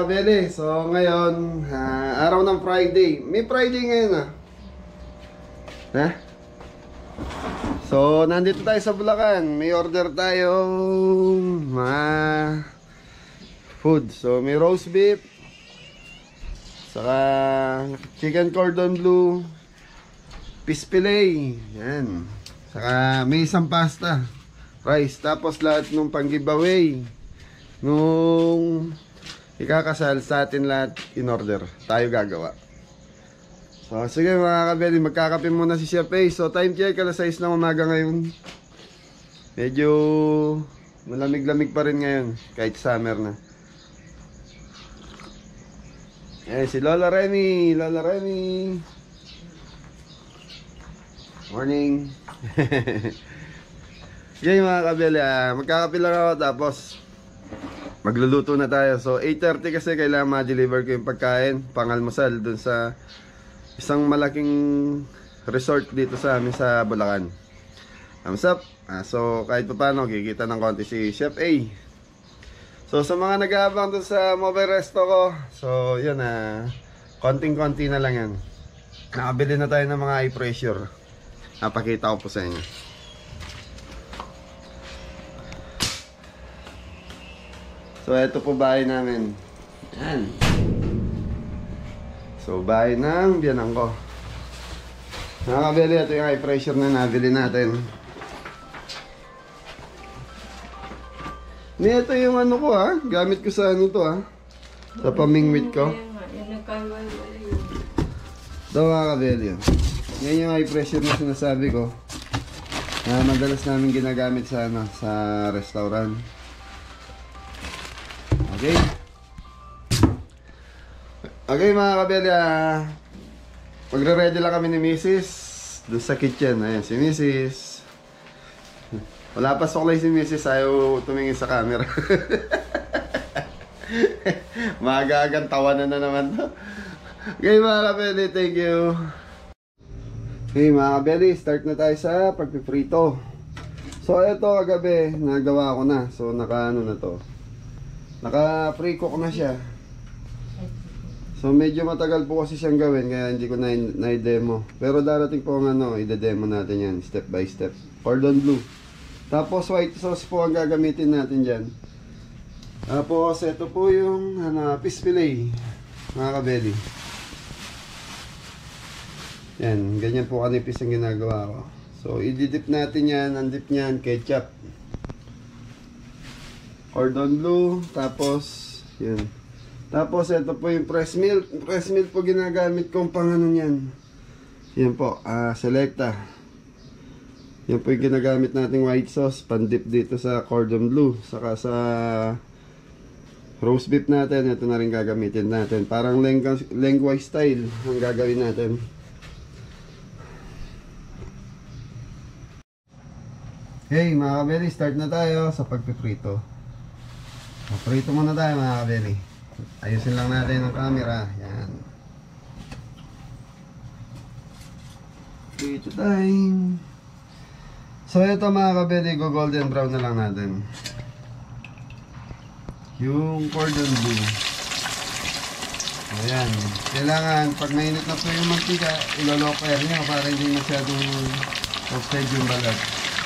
kabeli, so ngayon, araw ng Friday. May Friday ngayon ha? So, nandito tayo sa Bulacan. May order tayo mga food. So, may roast beef, saka chicken cordon bleu, fish fillet, yan. Saka may isang pasta, rice, tapos lahat nung pang giveaway nung ikakasal sa atin lahat in order. Tayo gagawa. So sige mga kabeli, magkakape muna si Chef A. So time check, alas 6 ng umaga ngayon. Medyo malamig-lamig pa rin ngayon, kahit summer na. Eh si Lola Remy. Lola Remy, morning. Sige mga kabeli, magkakape lang ako tapos magluluto na tayo. So 8:30 kasi kailangan ma-deliver ko yung pagkain pangalmusal dun sa isang malaking resort dito sa amin sa Bulacan. Thumbs up. So kahit pa paano kikita ng konti si Chef A. So sa mga nag-aabang dun sa mobile resto ko, so yun konting-konti na lang yan. Nakabili na tayo ng mga high pressure. Napakita ko po sa inyo. So ito po bahay namin. Yan. So bahay ng biyanang ko. Nakakabili, ito yung high pressure na nabili natin. Ito yung ano ko gamit ko sa ano to sa pamingwit ko. Ito mga kabili. Yan yung high pressure na sinasabi ko. Madalas namin ginagamit sa sa restaurant. Okay. Okay mga kabeli, magre-ready lang kami ni Mrs. doon sa kitchen. Ayan si Mrs. Wala pa suklay si Mrs. Ayaw tumingin sa camera. Magagang tawanan na naman to. Okay mga kabeli, thank you. Okay mga kabeli, start na tayo sa pagpiprito. So ito kagabi, nagawa ko na. So naka-ano na to, naka-pre-cook na siya. So medyo matagal po kasi siyang gawin, kaya hindi ko na-demo. Pero darating po ang i-demo natin yan, step by step. Cordon bleu. Tapos white sauce po ang gagamitin natin dyan. Tapos ito po yung fish fillet, mga kabeli. Yan, ganyan po kanipis ang ginagawa ko. So i-dip natin yan, ang dip niyan, ketchup, cordon bleu, tapos yun. Tapos ito po yung press milk. Press milk po ginagamit kong pang ano yan. Yan po, Selecta. Yan po yung ginagamit nating white sauce, pandip dito sa cordon bleu. Saka sa roast beef natin, ito na rin gagamitin natin. Parang lengua style ang gagawin natin. Hey mga kabeli, start na tayo sa pagpiprito. Prito muna tayo mga kabeli. Ayusin lang natin ang camera. Yan. Prito time. So ito mga kabeli, golden brown na lang natin yung cordon bleu. Ayan. Kailangan pag mainit na po yung mantika, iloloker nyo para hindi masyadong toasted yung balat.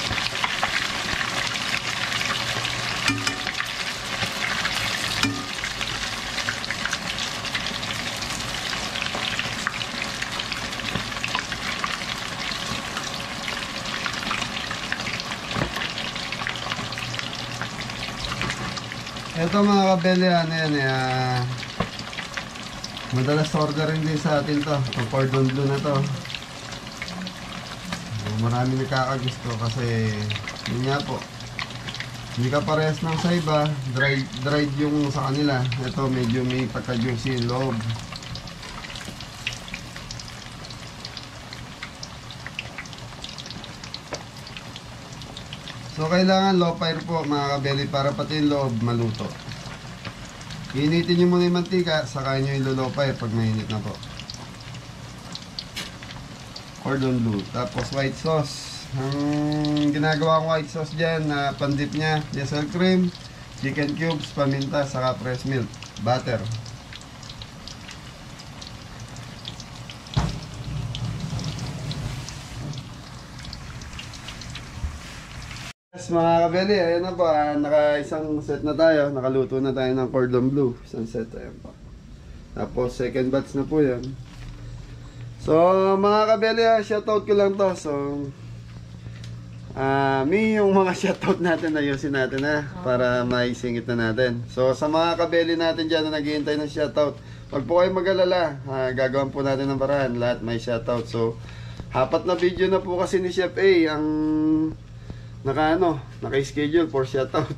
Ito mga kabeli, madalas orderin din sa atin to, itong cordon bleu na to. Marami nakakagusto kasi yun nga po, hindi ka parehas ng sa iba, dried yung sa kanila. Ito medyo may pagka-juicy yung loob. So kailangan low fire po mga kabeli para pati yung loob maluto. Initin nyo muna yung mantika, saka nyo yung low fire pag mainit na po. Cordon bleu, tapos white sauce. Ang ginagawa kong white sauce dyan na pandip nya, diesel cream, chicken cubes, paminta, saka fresh milk, butter. Yes, mga kabeli, ayan na po, naka isang set na tayo, nakaluto na tayo ng cordon bleu, isang set, ayan po. Tapos second batch na po yan. So mga kabeli, shoutout ko lang to. So yung mga shoutout natin, ayusin natin para maisingit na natin. So sa mga kabeli natin dyan na naghihintay ng shoutout, wag po kayong mag-alala, gagawin po natin ng paraan, lahat may shoutout. So apat na video na po kasi ni Chef A ang naka-schedule for shoutout.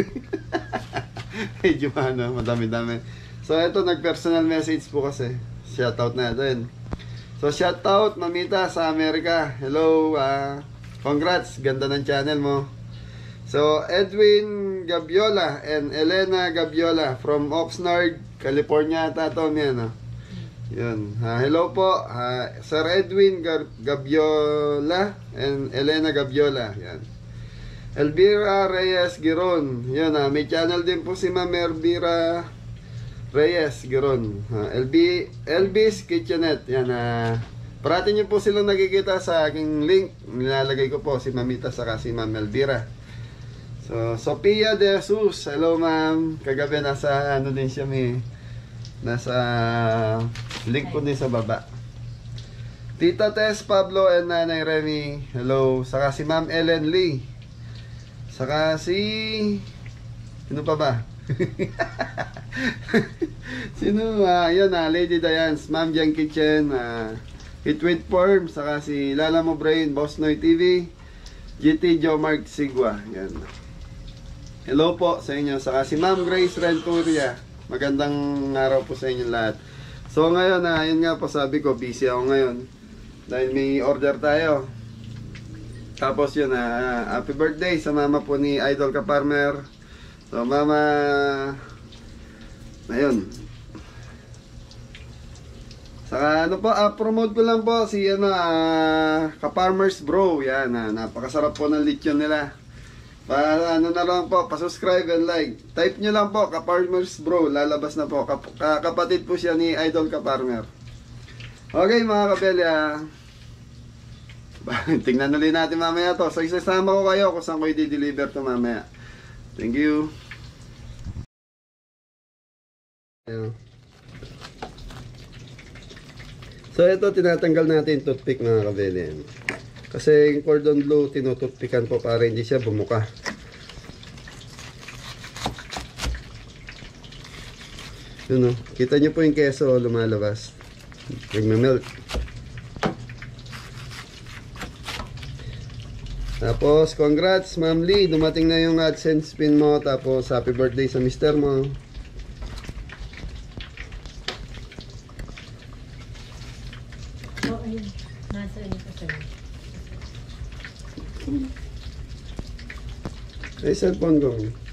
Medyo madami-dami. So ito, nag-personal message po kasi. Shoutout natin. So shoutout Mamita sa Amerika. Hello, congrats, ganda ng channel mo. So Edwin Gabiola and Elena Gabiola from Oxnard, California. Tato yan. Yun. Hello po, Sir Edwin Gabiola and Elena Gabiola. Yan. Elvira Reyes Giron. Yun, may channel din po si Ma'am Elvira Reyes Giron. LB's Kitchenette. Yan, parati nyo po silang nakikita sa aking link. Nilalagay ko po si Mamita saka si Ma'am Elvira. So, Sophia De Jesus. Hello ma'am. Kagabi nasa din siya, nasa link ko din sa baba. Tita Tess Pablo and Nanay Remy. Hello. Saka si Ma'am Ellen Lee. Saka si sino pa ba? Sino? Yun, Lady Diane's Ma'am Jan Kitchen, Eat with Form. Saka si Lala Mo Brain, Boss Noy TV, GT Joe Mark Sigwa. Yan. Hello po sa inyo. Saka si Ma'am Grace Renturia. Magandang araw po sa inyo lahat. So ngayon, yun nga po, sabi ko busy ako ngayon dahil may order tayo. Tapos yun, happy birthday sa mama po ni Idol Kaparmer. So mama, ayun. Saka promote ko lang po si Kaparmers Bro. Yan, napakasarap po ng lechon nila. Para na lang po, pa-subscribe and like. Type nyo lang po, Kaparmers Bro, lalabas na po. Kapatid po siya ni Idol Kaparmer. Okay mga kabeli, tingnan ulit natin mamaya to. So isasama ko kayo kung saan ko i-deliver to mamaya. Thank you. So ito, tinatanggal natin toothpick mga kabeli. Kasi yung cordon bleu, tinututpikan po para hindi siya bumuka. Yun kita nyo po yung keso lumalabas. Nagme-melt. Tapos, congrats Ma'am Lee, dumating na yung AdSense pin mo. Tapos, happy birthday sa mister mo. Ay, cellphone ko.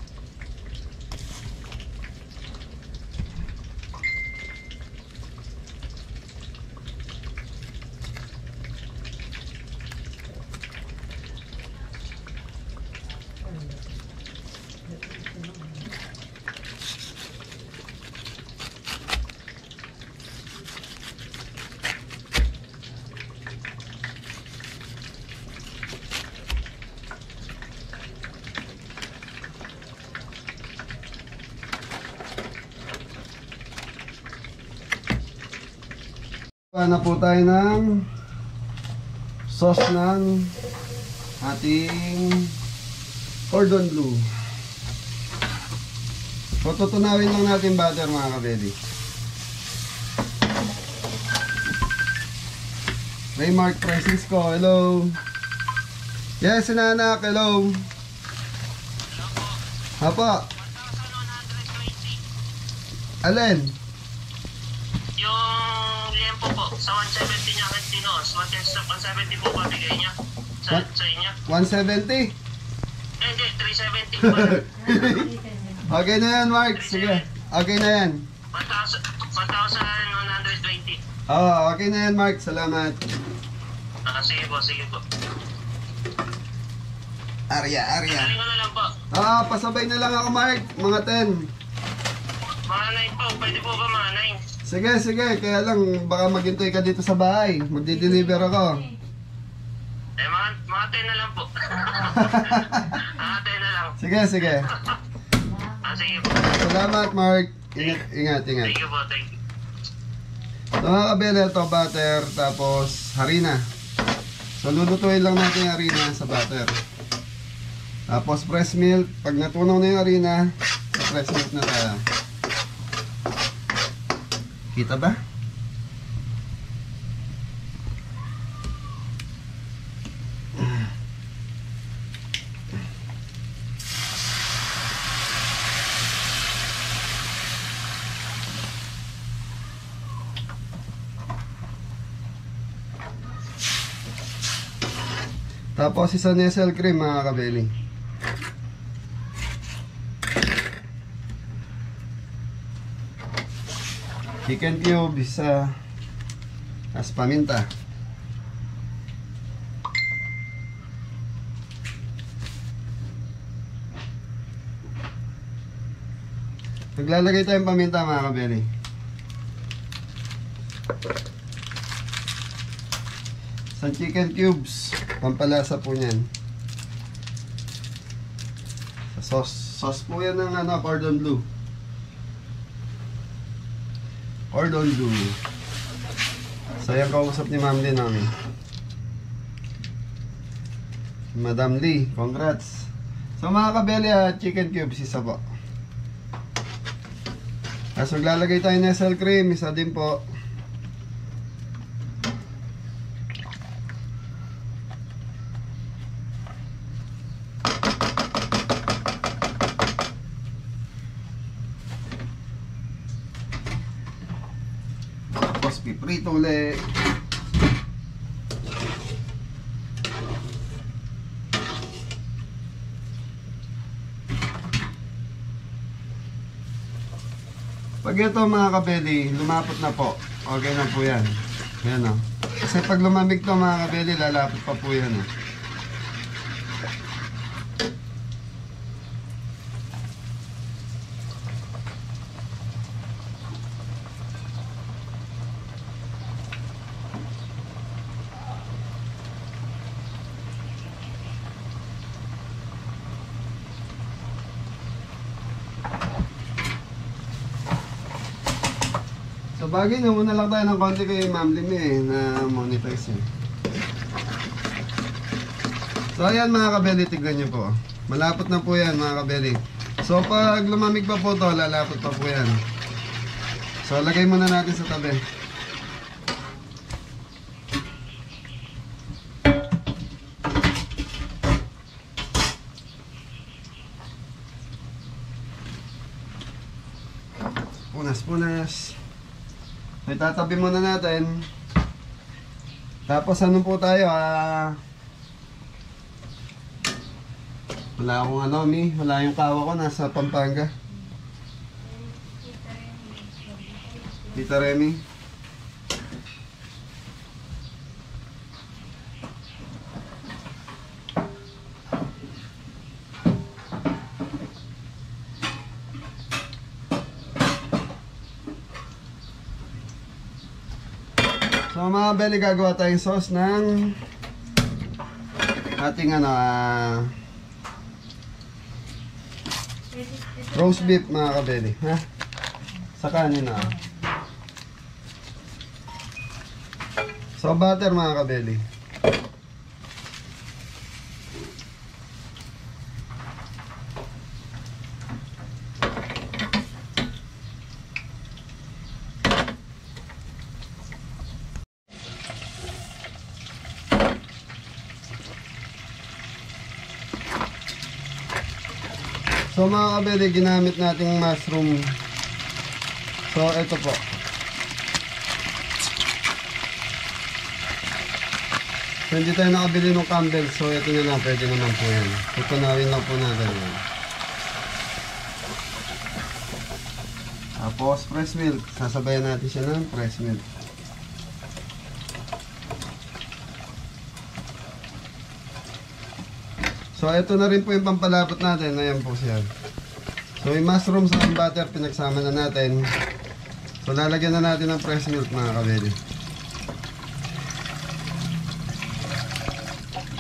Na po tayo ng sauce ng ating cordon bleu. So, tutunawin lang natin butter mga kabeli. Raymark Francisco, hello. Yes, sinanak, hello. Hapa. 1,120. Alin? Yung liempo po, sa 170 niya Cantinos, 170 po ba bigay niya sa inyo? 170? Hindi, 370 po. Okay na yan, Mark. Sige. Okay na yan. 1,120. Okay na yan, Mark. Salamat. Sige po, sige po. Arya. Galing ko na lang po. Pasabay na lang ako, Mark. Mga 10. Mga 9 po, pwede po ba mga 9? Sige. Kaya lang, baka maghintay ka dito sa bahay. Magdi-deliver ako. Mga 10 na lang po. Mga 10 na lang. Sige, sige. Sige po. Salamat, Mark. Ingat. Thank you po, thank you. So mga kabele, ito butter, tapos harina. So lulutuin lang natin yung harina sa butter. Tapos fresh milk. Pag natunaw na yung harina, fresh milk na tayo. Kita ba? Tapos isa Nestle cream mga kabeli. Chicken cube isa. As paminta. Naglalagay tayong paminta mga kabeli. Sa chicken cubes, pampalasa po niyan. Sa sauce po yan ng cordon bleu. Cordon bleu. Sayang kausap ni Ma'am Lee namin. Madam Lee, congrats. So mga kabeli, chicken cubes isa po. Tapos maglalagay tayo ng Nestle cream, isa din po. Tapos piprito ulit. Pag ito mga kabeli, lumapot na po. Okay na po yan. Yan o. Kasi pag lumamig to mga kabeli, lalapot pa po yan o. So bagay na muna lang tayo ng konti kay Ma'am Limie na monetize yun. So ayan mga kabeli, tignan nyo po. Malapot na po yan mga kabeli. So pag lumamig pa po to, lalapot pa po yan. So lagay muna natin sa tabi. Punas. So, itatabi muna natin. Tapos ano po tayo, wala akong wala yung kawa ko, nasa Pampanga. Tita Remy. So mga kabeli, gagawa tayong sauce ng ating roast beef mga kabeli, ha? Sa kanin So butter mga kabeli. So mga kabeli, ginamit nating mushroom. So ito po. So hindi tayo nakabili ng Campbell. So ito na lang, pwede naman po yan. Tutunawin lang po natin yan. Tapos fresh milk. Sasabayan natin siya ng fresh milk. So ito na rin po yung pampalapot natin. Ayan po siya. So yung mushroom sa butter, pinagsama na natin. So lalagyan na natin ng fresh milk mga kabeli.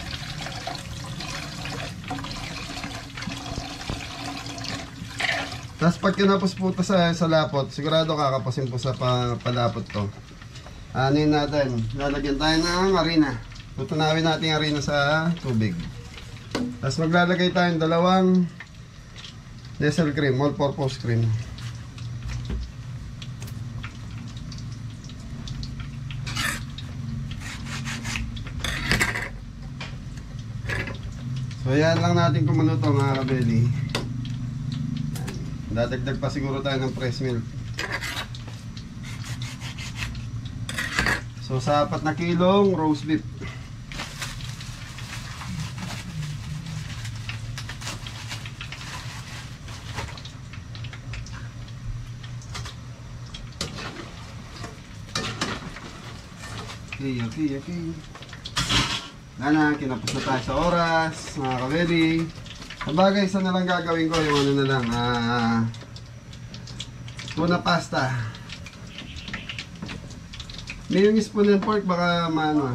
Tapos pag kinapos po ito sa lapot, sigurado kakapasin po sa palapot to. Anin natin, lalagyan tayo ng harina. Tutunawin natin yung harina sa tubig. Tapos maglalagay tayo ng dalawang Nestle cream, all-purpose cream. So yan lang natin kumulo to mga kabeli. Dadagdag pa siguro tayo ng fresh milk. So sa 4 na kilong roast beef. Okay. Kinapos na tayo sa oras, mga kabeli. Sabagay, isa na lang gagawin ko, yung ano na lang, tuna pasta. May yung spoon and fork, baka maano.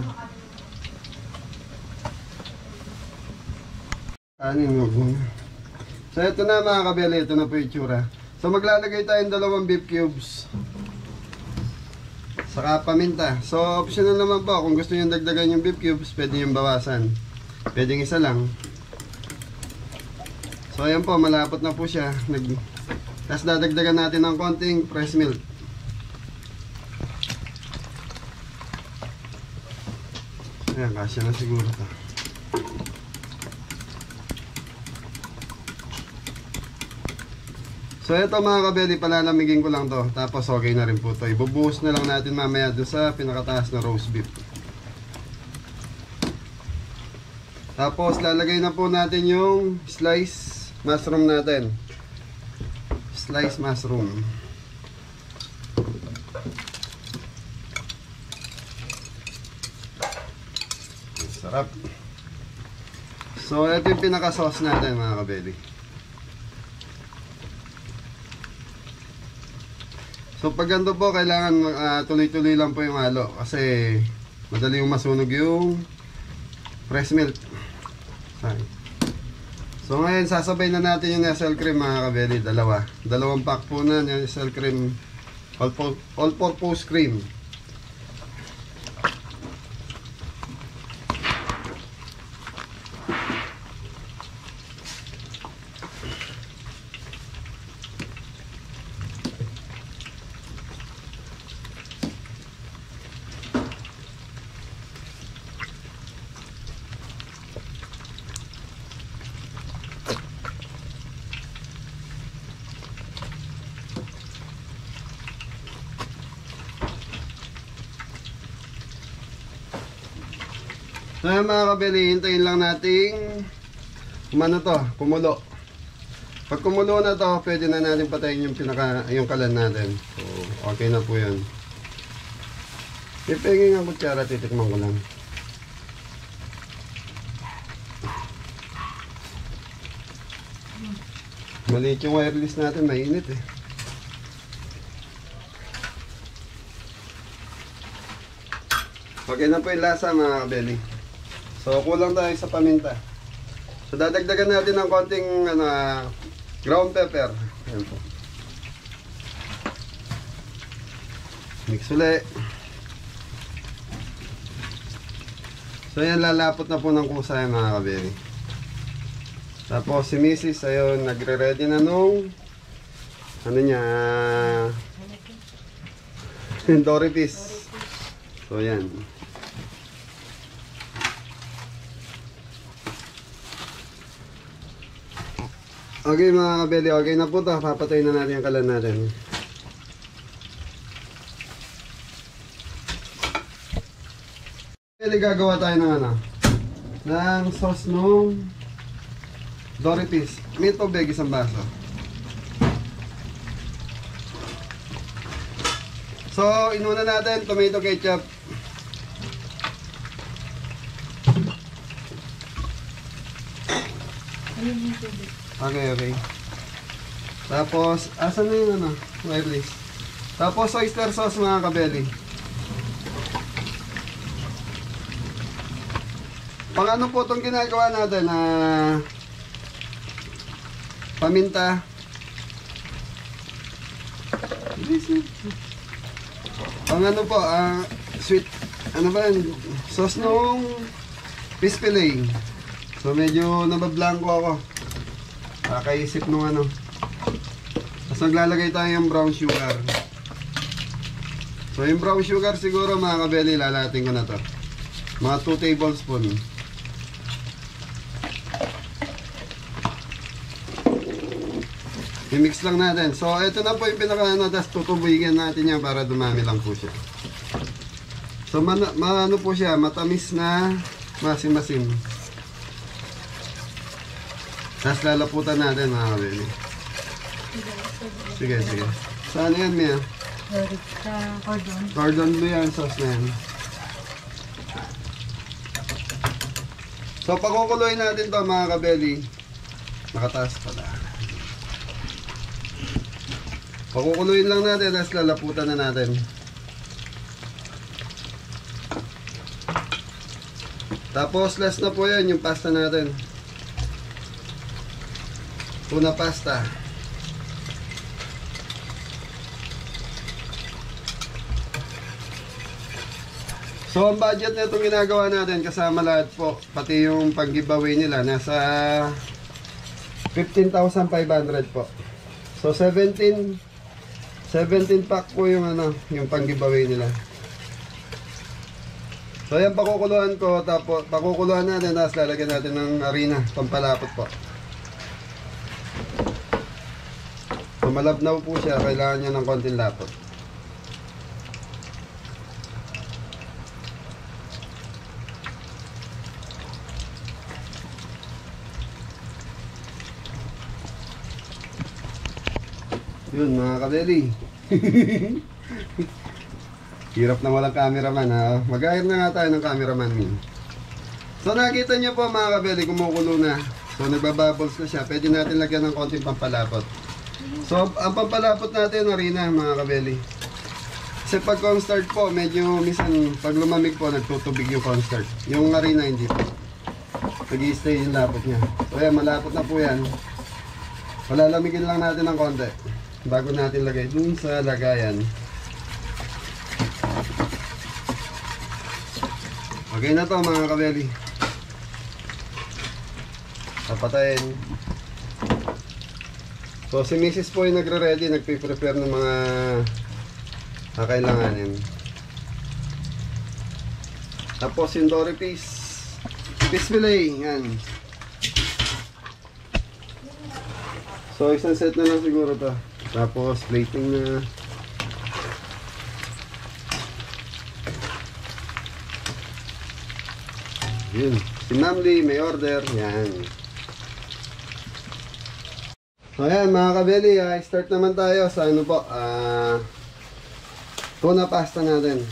So ito na mga kabeli, ito na po yung tsura. So maglalagay tayo ng 2 beef cubes. Saka paminta. So optional naman po, kung gusto nyo dagdagan yung beef cubes, pwede yung bawasan. Pwede isa lang. So ayan po, malapot na po siya. Tapos dadagdagan natin ng konting fresh milk. Ayan, kasya na siguro to. So ito mga kabeli, palalamigin ko lang to. Tapos okay na rin po to. Ibubuhos na lang natin mamaya doon sa pinakataas na roast beef. Tapos lalagay na po natin yung slice mushroom natin. Slice mushroom. Sarap. So ito yung pinaka-sauce natin mga kabeli. So pag ganito po, kailangan tuloy-tuloy lang po yung halo. Kasi madali yung masunog yung fresh milk. Sorry. So ngayon sasabay na natin yung Nestle cream mga kabeli, dalawang pack po na yung Nestle cream, all-purpose cream. So mga kabeli, hintayin lang nating kumulo. Pag kumulo na to, pwede na natin patayin yung kalan natin. So okay na po yun. Ipengin ang kutsara, titikman ko lang. Maliit yung wireless natin, mainit eh. Okay na po yung lasa mga kabeli. So kulang tayo sa paminta. So dadagdagan natin ng konting ground pepper. Ayan po. Mix ulit. So yan, lalapot na po ng kusa yung mga kabeli. Tapos si Mrs. ayun, nagre-ready na nung Doripis. So yan. Okay mga kabeli, okay na po ito. Papatayin na natin yung kalan natin. Gagawa tayo ng ng sauce nung Doripis. May tubig, isang baso. So inuna natin tomato ketchup. Okay. Tapos, asan na yung wireless? Tapos, oyster sauce mga kabeli. Pang ano po itong ginagawa natin? Paminta. Ang ano po, sweet, ano ba yun? Sauce nung fish fillet. So medyo nabablanko ako. Kakaisip nung ano. Tapos naglalagay tayo ng brown sugar. So yung brown sugar siguro mga kabeli, lalating ko na to. Mga 2 tablespoon. I-mix lang natin. So ito na po yung pinaka ano, tapos tutubigin natin yan para dumami lang po siya. So ano po siya, matamis na masim-masim. Tapos lalaputan natin mga kabeli. Sige, sige. Saan yan, Mia? Cordon. Cordon bleu yan, sauce na yan. So pakukuloyin natin to mga kabeli. Nakataas pala. Pakukuloyin lang natin, tapos lalaputan na natin. Tapos last na po yan, yung pasta natin. Tuna pasta. So ang budget na itong ginagawa natin kasama lahat po, pati yung pag-giveaway nila, nasa 15,500 po. So 17 pack po yung ano, yung pang-giveaway nila. So yan pakukuluan ko, tapos pakukuluan natin, tapos lalagyan natin ng harina, pampalapot po. So malabnaw po siya, kailangan niya ng konting lapot. Yun mga kabeli. Hirap na walang cameraman ha. Mag-ahir na nga tayo ng cameraman min. So nakita nyo po mga kabeli, kumukulo na. So nagbabubbles na siya. Pwede natin lagyan ng konting pampalapot. So ang pampalapot natin harina mga kabeli. Kasi pag cornstarch po, medyo minsan pag lumamig po nagtutubig yung cornstarch. Yung harina hindi po. Nag-i-stay yung lapot niya. So yan, malapot na po yan. Palalamigin lang natin ng konti bago natin lagay dun sa lagayan. Okay na to mga kabeli. Papatayin. So si Mrs. po yung nagre-ready, nagpe-prepare ng mga kakailanganin. Tapos yung dory fish fillet, yan. So isang set na lang siguro to. Tapos plating na. Yun. Si Ma'am Lee may order. Yan. So ayan mga kabeli, start naman tayo sa ano po, tuna pasta natin.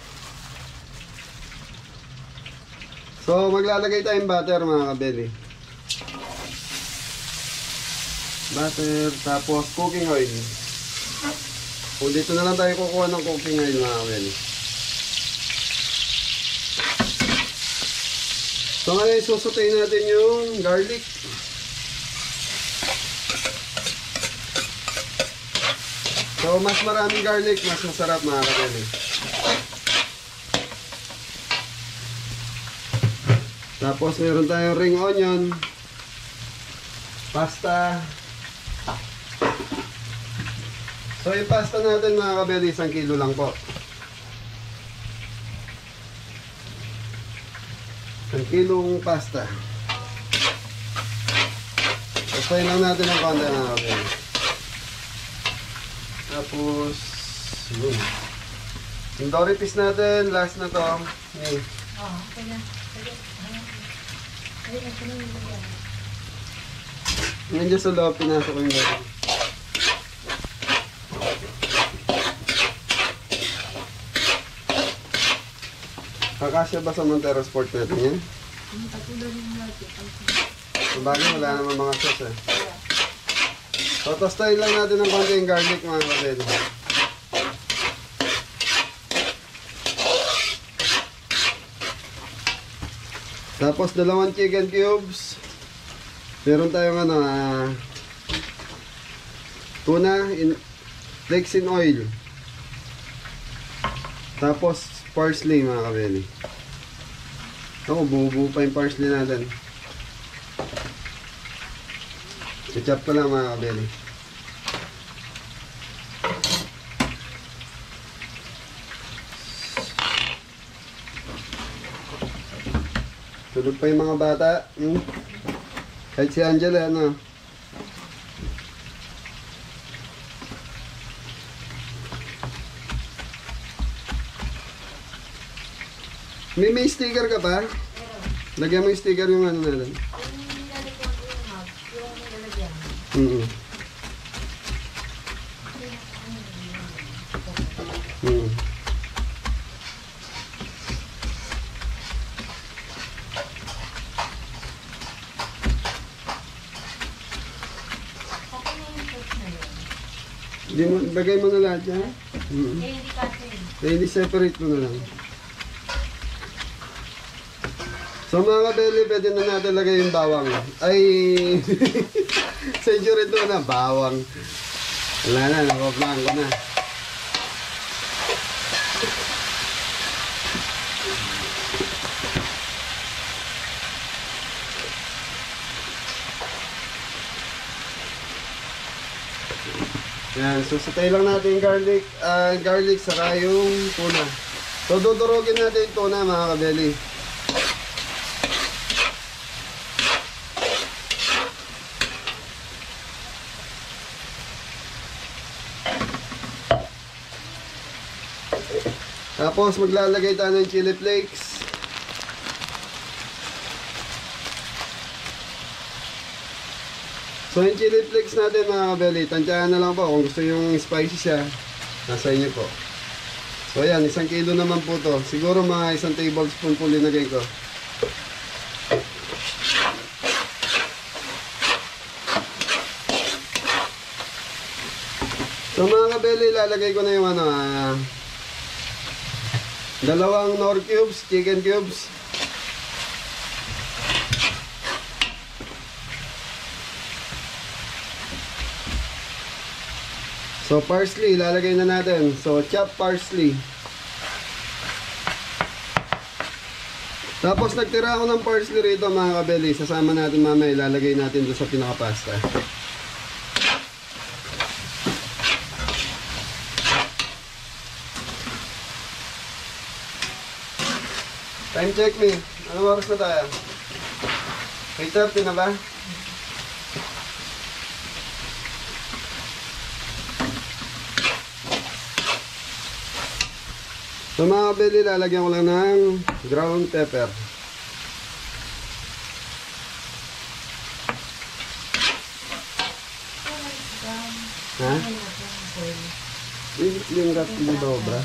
So maglalagay tayong butter mga kabeli. Butter, tapos cooking oil. Kung dito na lang tayo kukuha ng cooking oil mga kabeli. So ngayon susutayin natin yung garlic. So mas maraming garlic, mas masarap mga kabeli. Tapos meron tayong ring onion, pasta. So yung pasta natin mga kabeli, 1 kilo lang po. 1 kilong pasta. Pastayin lang natin ang konti mga kabeli. Tapos yun. Yung dory fish natin, last na to. Okay. Okay na. Yan dyan sa loob, pinasok ko yung dory. Kakasya ba sa Montero Sport natin yan? Sabagay, wala naman mga sauce eh. So, tostahin lang natin ng konti yung garlic mga kabeli. Tapos, 2 chicken cubes. Meron tayong ano, tuna. flakes in oil. Tapos parsley mga kabeli. Ako, buo-buo pa yung parsley natin. I-chop ko lang mga kabeli. Tulog pa yung mga bata. Kahit si Angela, ano. May sticker ka pa? Lagyan mo yung sticker yung ano natin. Mm-mm. Mm. Bagay mo na lahat yan? Mm-mm. Hindi separate mo na lang. So mga kabeli, pwede na natin lagay yung bawang. Ay, century to na, bawang. Wala na, nakaplang ko na. Yan, so satay lang natin yung garlic saka yung tuna. So dudurogin natin yung tuna mga kabeli. Tapos maglalagay tayo ng chili flakes. So yung chili flakes natin mga kabeli, tansyahan na lang po kung gusto yung spicy siya. Nasa inyo po. So ayan, 1 kilo naman po to. Siguro mga 1 tablespoon po linagay ko. So mga kabeli, lalagay ko na yung ano, 2 Knorr cubes, chicken cubes. So parsley, lalagay na natin. So chopped parsley. Tapos nagtira ako ng parsley rito mga kabeli. Sasama natin mamaya, ilalagay natin doon sa pinakapasta. Time check me. Anong oras na tayo? 8:30 na ba? So mga kabeli, lalagyan ko lang ng ground pepper. Ha? Yung rat mo dobra.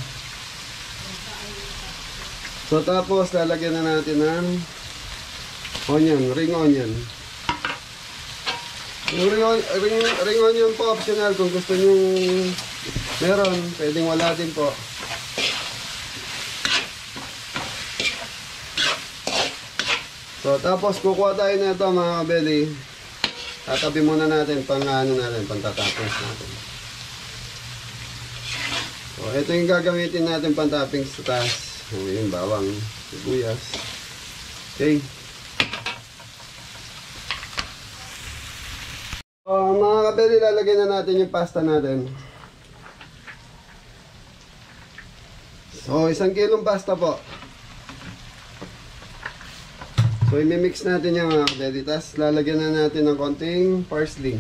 So tapos lalagyan na natin ng onion, ring onion. Yung ring onion po optional, kung gusto nyo meron, pwedeng wala din po. So tapos kukuha tayo na ito mga kabeli. Tatabi muna natin pang ano natin, pang tatapos natin. So ito yung gagamitin natin pang toppings sa taas. Yung bawang, sibuyas. Okay. Mga kabeli, lalagay na natin yung pasta natin. So 1 kilong pasta po. So imimix natin yung mga kabeli. Tapos lalagyan na natin ng konting parsley.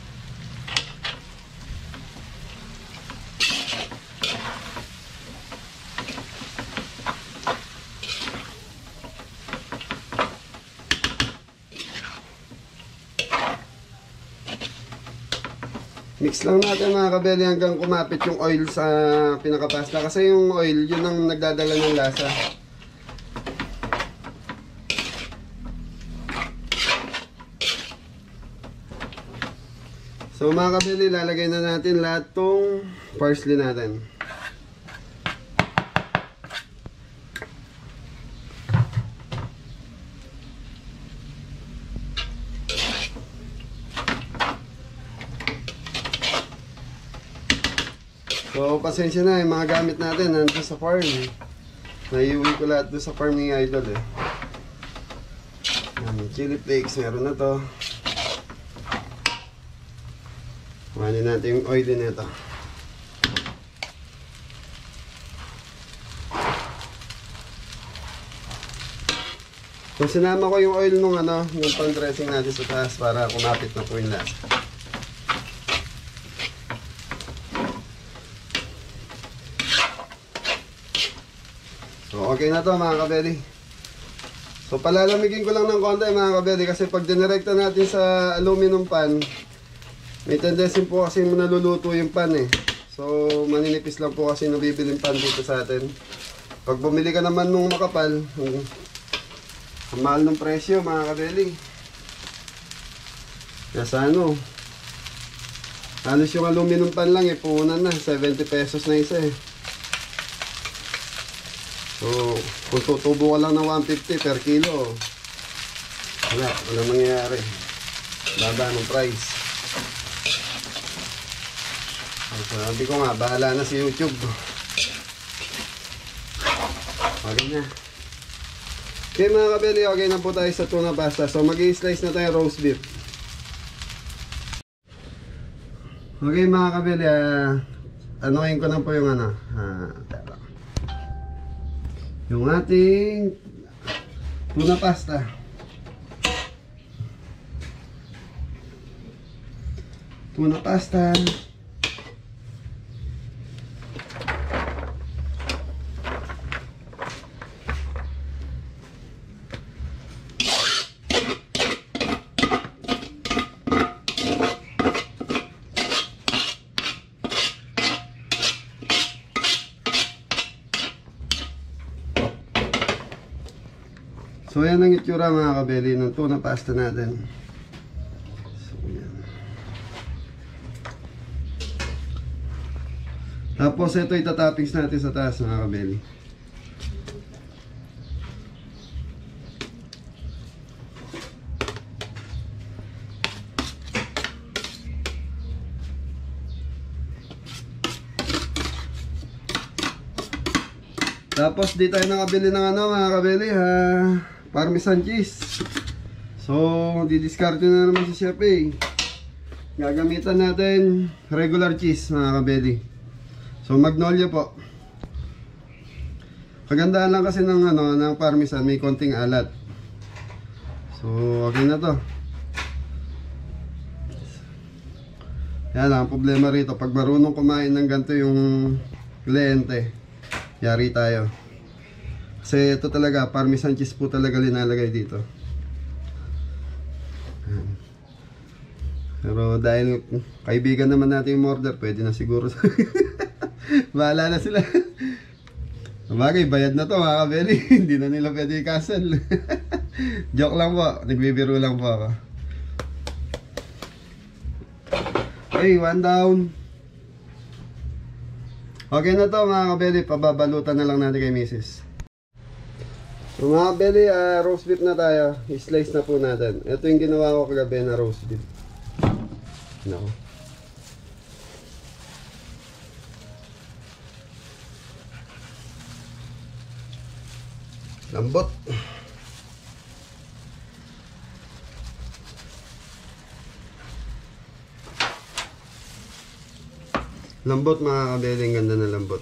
Mix lang natin mga kabeli hanggang kumapit yung oil sa pinakapasta. Kasi yung oil, yun ang nagdadala ng lasa. So mga kabeli, lalagay na natin lahat tong parsley natin. So, pasensya na yung mga gamit natin nandun sa farm. Naiuwi ko lahat doon sa farm ni Idol eh. Chili flakes, meron na to. Kuhanin natin yung oil din ito. So, sinama ko yung oil nung yung pang-dressing natin sa taas para kumapit na po yung lasa. So, okay na to mga kabeli. So, palalamigin ko lang ng konti mga kabeli kasi pag dinirekta natin sa aluminum pan, may tendency po kasi naluluto yung pan eh. So, maninipis lang po kasi nabibiling pan dito sa atin. Pag bumili ka naman nung makapal, ang mahal ng presyo mga kabeli. Nasa halos yung aluminum pan lang eh, puhunan na, 70 pesos na isa eh. So, kung tutubo ka lang ng 150 per kilo, walang mangyayari. Baba ng price. So, sabi ko nga, bahala na si YouTube. Okay na. Okay mga kabeli, okay na po tayo sa tuna pasta. So, mag-i-slice na tayo roast beef. Okay mga kabeli, anuhin ko na po yung yung ating tuna pasta. Tuna pasta. So yan ang itsura mga kabeli ng tuna pasta natin. So yan. Tapos ito itatoppings natin sa taas mga kabeli. Tapos di tayo nakabili ng mga kabeli Parmesan cheese. So, didiskarte na naman si Chef eh. Gagamitan natin regular cheese mga kabeli. So, Magnolia po. Kagandaan lang kasi ng ng Parmesan, may konting alat. So, okay na to. Yan ang problema rito. Pag marunong kumain ng ganito yung kliyente, yari tayo. Kasi ito talaga, Parmesan cheese po talaga linalagay dito. Pero dahil kaibigan naman natin yung order, pwede na siguro. Bahala na sila. Bagay, bayad na to mga kabeli. Hindi na nila pwede i-cancel. Joke lang po, nagbibiro lang po ako. Okay, one down. Okay na to mga kabeli, pababalutan na lang natin kay Mrs. So mga kabeli, roast beef na tayo. I-slice na po natin. Ito yung ginawa ko kagabi na roast beef. Nako. Lambot. Lambot mga kabeli, ang ganda na lambot.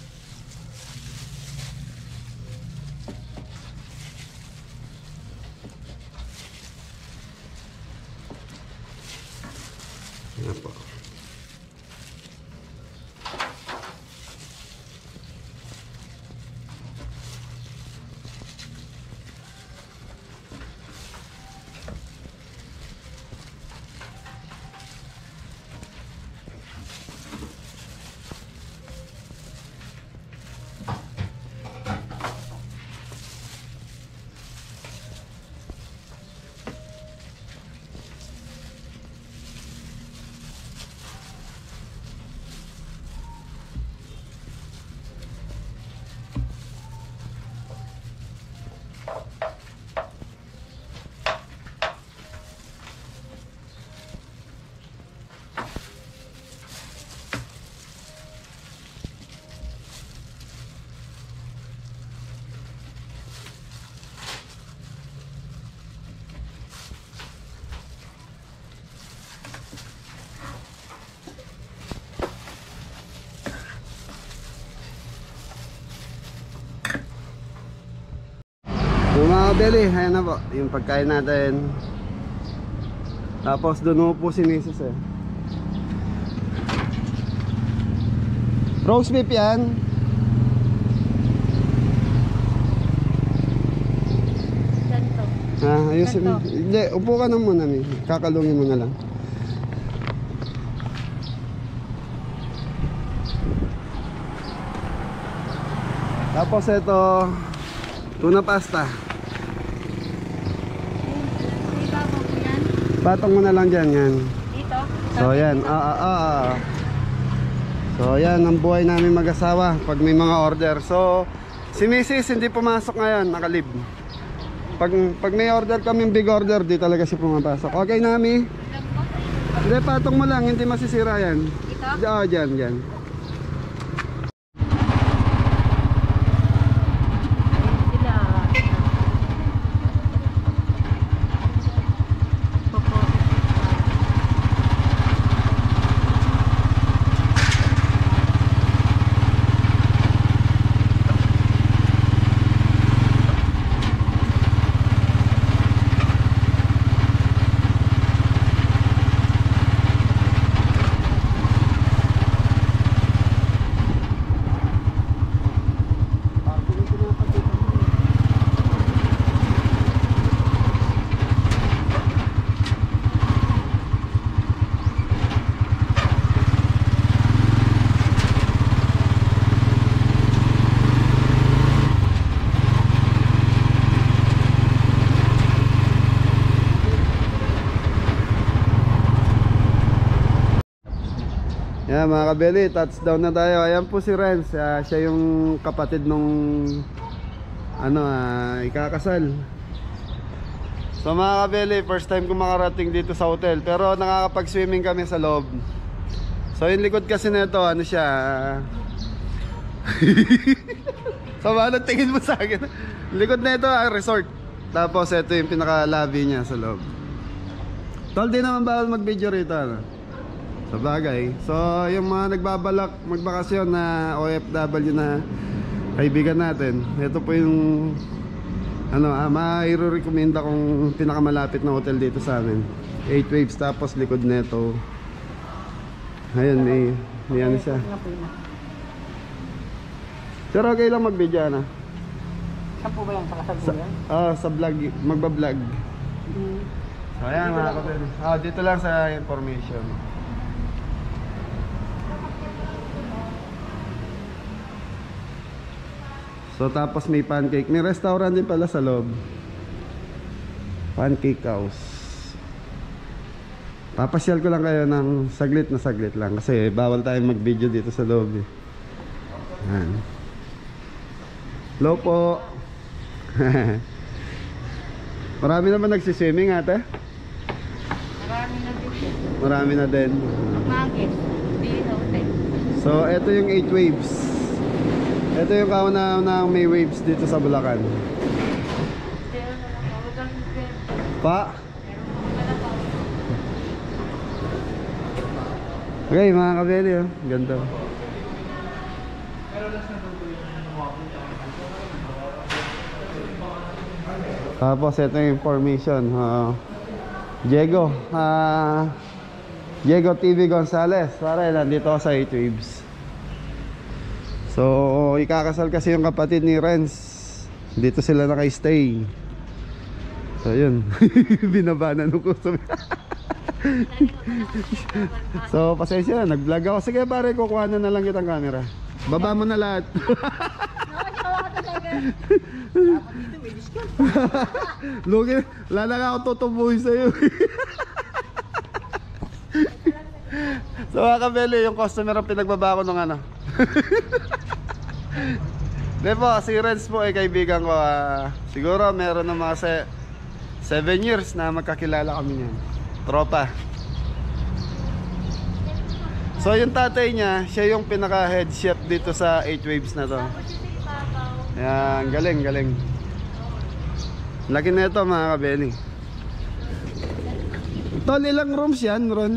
Yan po. Yung mga kabeli, ayan na po, yung pagkain natin. Tapos doon po si Mrs. eh. Roast beef yan. Ganito. Ayusin mo. Ganito. Hindi, upo ka na muna, Mi. Kakalungin mo na lang. Tapos ito, tuna pasta. Dito ako po yan. Patong mo na lang dyan, yan. Dito. So yan, So yan ang buhay namin mag-asawa pag may mga order. So si Mrs. hindi pumasok ngayon, nakalib. Pag may order kami, big order, di talaga siya pumapasok. Okay, Nami? Hindi, patong mo lang, hindi masisira yan. Dito? Oo, dyan, dyan. Sila. Popo. Yan mga kabeli, touchdown na tayo. Ayan po si Renz, siya yung kapatid nung ikakasal. So mga kabeli, first time ko makarating dito sa hotel, pero nakakapag-swimming kami sa loob. So yung likod kasi nito, ano siya so ano tingin mo sa akin? Likod na ito, resort. Tapos ito yung pinaka-lobby niya sa loob. Tol, di naman bawal mag-video rito, ano? Sa bagay. So yung mga nagbabalak magbakasyon na OFW na kaibigan natin, ito po yung mai-recommenda kong pinakamalapit na hotel dito sa amin. 8 waves, tapos likod nito. Ayun, may ano siya. Pero okay lang mag-video na. Saan po ba yan? Sa yan? Sa vlog, magba-vlog. So ayan mga kapatid. Dito lang sa information. So tapos may pancake. May restaurant din pala sa loob. Pancake House. Papasyal ko lang kayo ng saglit na saglit lang. Kasi bawal tayong mag-video dito sa loob eh. Yan. Hello po. Marami naman nagsiswimming ate? Marami na dito. Marami na din. Magis. Dito. So ito yung 8 waves. Ito yung kauna-una may waves dito sa Bulacan. Pa? Okay mga kabeli, oh. Ganda. Tapos ito yung information. Diego TV Gonzales. Pare, nandito ako sa 8 waves. So ikakasal kasi yung kapatid ni Renz. Dito sila naka-stay. So yun. Binabanan ko sa so pasensya na, nag-vlog ako. Sige pare, kukuha na lang kitang camera. Baba mo na lahat. Lugi, lalang ako tutubuhin sa'yo. So mga kabeli, yung customer ang pinagbaba ko nung ano. Di po, si Renz po ay kaibigan ko. Siguro meron ng mga 7 years na magkakilala kami niyan. Tropa. So yung tatay niya, siya yung pinaka head chef dito sa 8 waves na to. Ayan, galing, galing. Laki na ito mga kabeli. Tol, ilang rooms yan, Ron?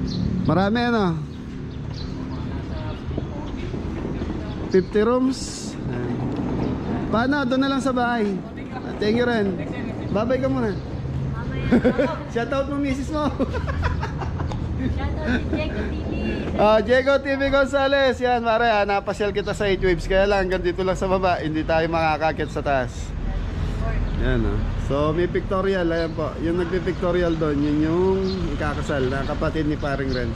Marami ano? 50 rooms? Ayan. Paano? Doon na lang sa bahay. Thank you rin. Babay ka muna. Shoutout mo misis mo. Shoutout si Diego TV. Diego TV Gonzales. Yan mare, napasyal kita sa 8 waves. Kaya lang, hanggang dito lang sa baba. Hindi tayo makakakit sa taas. Yan So may pictorial. Ayan po. Yung nagpi-pictorial doon, yun yung ikakasal na kapatid ni paring Renz.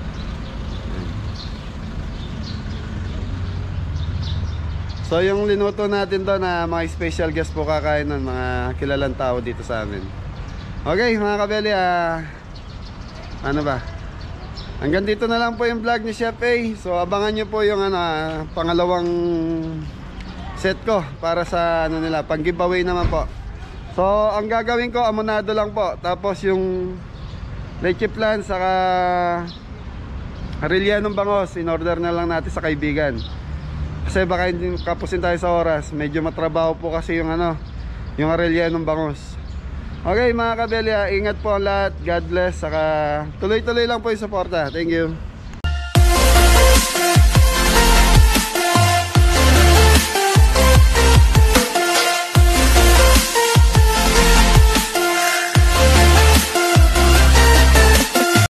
So yung linuto natin doon na mga special guest po kakain nun, mga kilalang tao dito sa amin. Okay mga kabeli, ano ba? Hanggang dito na lang po yung vlog ni Chef A. So abangan nyo po yung pangalawang set ko para sa nila, pang giveaway naman po. So ang gagawin ko, amonado lang po. Tapos yung leche flan saka Aurelianong bangos, in order na lang natin sa kaibigan. Kasi baka hindi kapusin tayo sa oras. Medyo matrabaho po kasi yung yung Aurelianong bangos. Okay mga kabeli, ingat po ang lahat. God bless. Saka tuloy-tuloy lang po yung suporta. Thank you.